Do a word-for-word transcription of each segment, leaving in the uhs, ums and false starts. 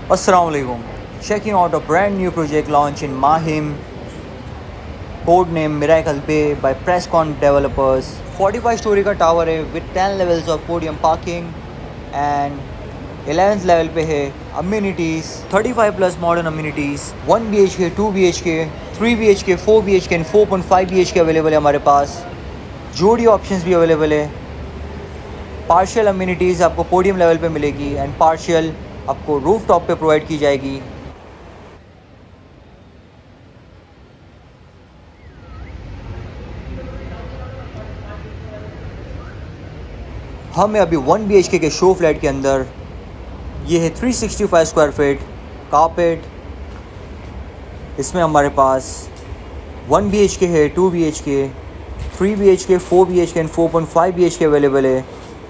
Assalamu alaikum. Checking out a brand new project launch in Mahim, codenamed Miracle Bay by Presscon developers. forty-five story का tower है with ten levels of podium parking and eleventh level पे है amenities thirty-five plus modern amenities one B H K, two B H K, three B H K, four B H K and four point five B H K available है हमारे पास. जोड़ी options भी available है. Partial amenities आपको podium level पे मिलेगी and partial आपको रूफ टॉप पे प्रोवाइड की जाएगी. हमें अभी वन बी एच के के शो फ्लैट के अंदर ये है three sixty five square feet carpet. इसमें हमारे पास वन बी एच के है, two B H K, three B H K, four B H K and four point five B H K available है.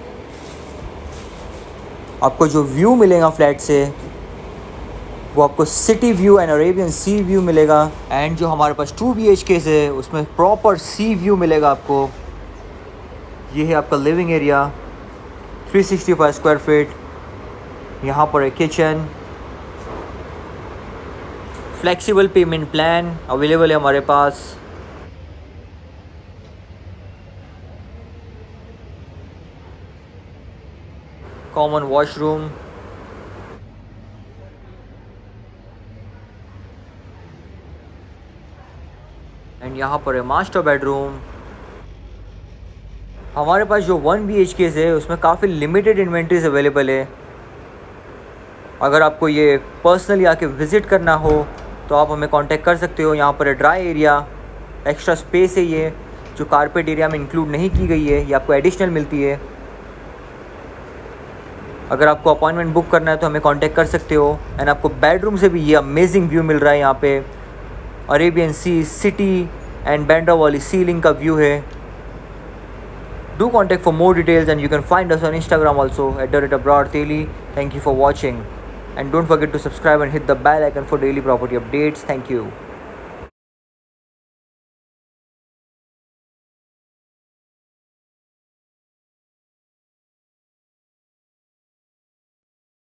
आपको जो व्यू मिलेगा flat से वो आपको city view and Arabian sea view मिलेगा. And जो हमारे पास टू बी एच के है उसमें प्रॉपर सी व्यू मिलेगा आपको. ये है आपका living area three sixty five square feet. यहाँ पर है kitchen. Flexible payment plan available है हमारे पास. Common washroom. एंड यहाँ पर है मास्टर बेडरूम. हमारे पास जो वन बी एच के है उसमें काफ़ी लिमिटेड इन्वेंट्रीज अवेलेबल है. अगर आपको ये पर्सनली आके विज़िट करना हो तो आप हमें कांटेक्ट कर सकते हो. यहाँ पर है ड्राई एरिया, एक्स्ट्रा स्पेस है ये जो कारपेट एरिया में इंक्लूड नहीं की गई है, ये आपको एडिशनल मिलती है. अगर आपको अपॉइंटमेंट बुक करना है तो हमें कांटेक्ट कर सकते हो. एंड आपको बेडरूम से भी ये अमेजिंग व्यू मिल रहा है. यहाँ पे Arabian sea, city and Bandra वाली सीलिंग का व्यू है. Do contact for more details and you can find us on Instagram also at the rate Abrar Teli. Thank you for watching and don't forget to subscribe and hit the bell icon for daily property updates. Thank you.